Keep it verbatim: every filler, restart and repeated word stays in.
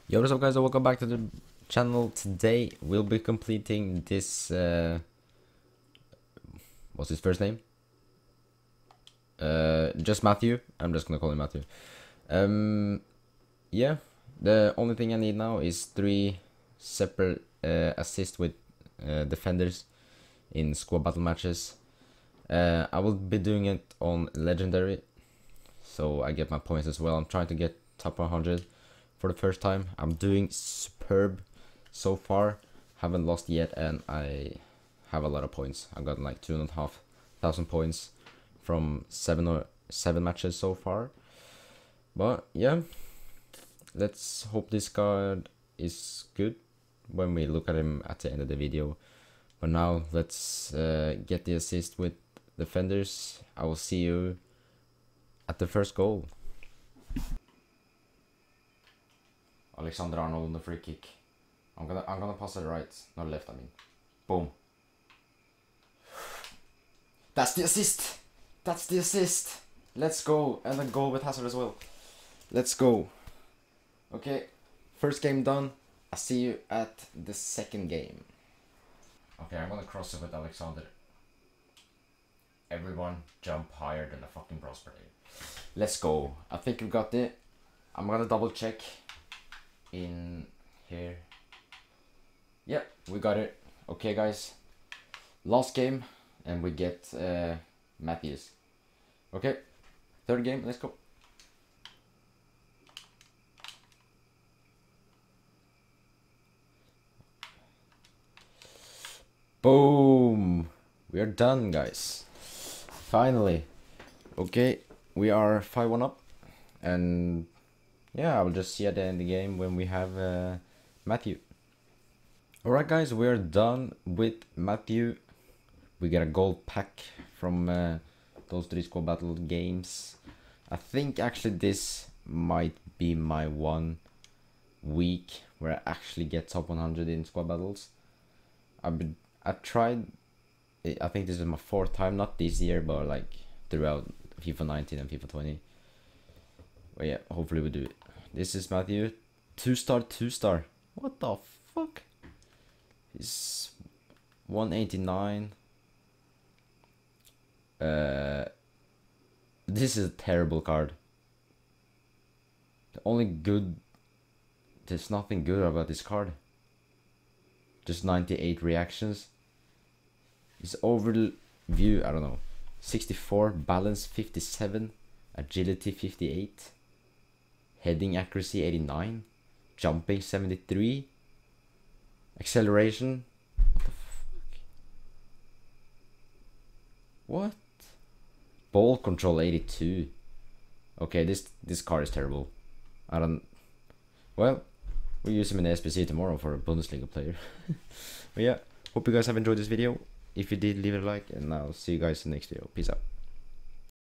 Yo, what's up guys, and welcome back to the channel. Today we'll be completing this, uh, what's his first name? Uh, just Matthew. I'm just gonna call him Matthew. Um, yeah, the only thing I need now is three separate uh, assists with uh, defenders in squad battle matches. Uh, I will be doing it on legendary, so I get my points as well. I'm trying to get top one hundred. For the first time. I'm doing superb so far. Haven't lost yet, and I have a lot of points. I've gotten like two and a half thousand points from seven or seven matches so far. But yeah, let's hope this card is good when we look at him at the end of the video. But now let's uh, get the assist with defenders. I will see you at the first goal. Alexander Arnold on the free kick. I'm gonna I'm gonna pass it right, not left. I mean, boom. That's the assist. That's the assist. Let's go, and then goal with Hazard as well. Let's go. Okay, first game done. I see you at the second game. Okay, I'm gonna cross it with Alexander. Everyone jump higher than a fucking Prosper. Let's go. I think we got it. I'm gonna double check in here. Yep, we got it. Okay guys, last game and we get uh, Matthews. Okay, third game, let's go. Boom, we are done guys, finally. Okay, we are five one up, and yeah, I'll just see at the end of the game when we have uh, Matthew. Alright guys, we're done with Matthew. We get a gold pack from uh, those three squad battle games. I think actually this might be my one week where I actually get top one hundred in squad battles. I've been, I've tried, I think this is my fourth time, not this year, but like throughout FIFA nineteen and FIFA twenty. But yeah, hopefully we do it. This is Matthew. Two star, two star. What the fuck? He's one eighty-nine. Uh, this is a terrible card. The only good... There's nothing good about this card. Just ninety-eight reactions. His overview, I don't know. sixty-four, balance fifty-seven, agility fifty-eight. Heading accuracy eighty-nine, jumping seventy-three, acceleration, what the fuck? What? Ball control eighty-two. Okay, this this card is terrible. I don't. Well, we'll use him in the S P C tomorrow for a Bundesliga player. But yeah, hope you guys have enjoyed this video. If you did, leave a like, and I'll see you guys in the next video. Peace out.